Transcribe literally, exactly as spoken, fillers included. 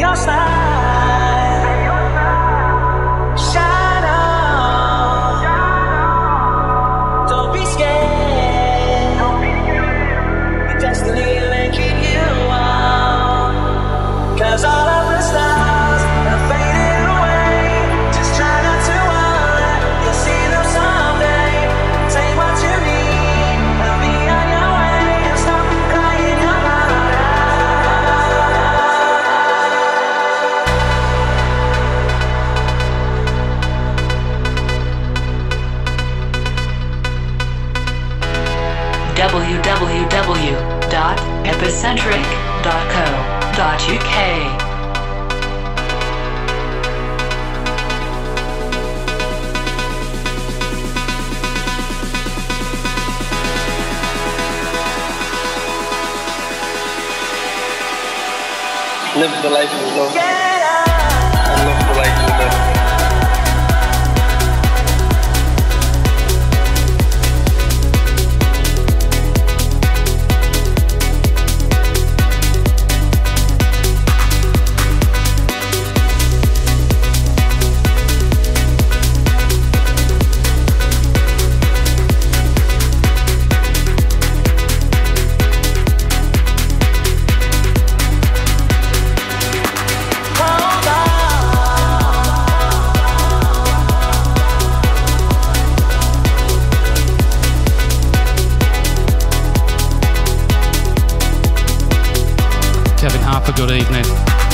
your side. Shine on. Don't be scared. Your destiny may keep you on. 'Cause all of the stars are fading away. Just try not to worry. You'll see them someday. Take what you need and be on your way. And stop crying your heart out. w w w dot epicentric dot co dot u k Live the life you love. And live the life you live. Good evening.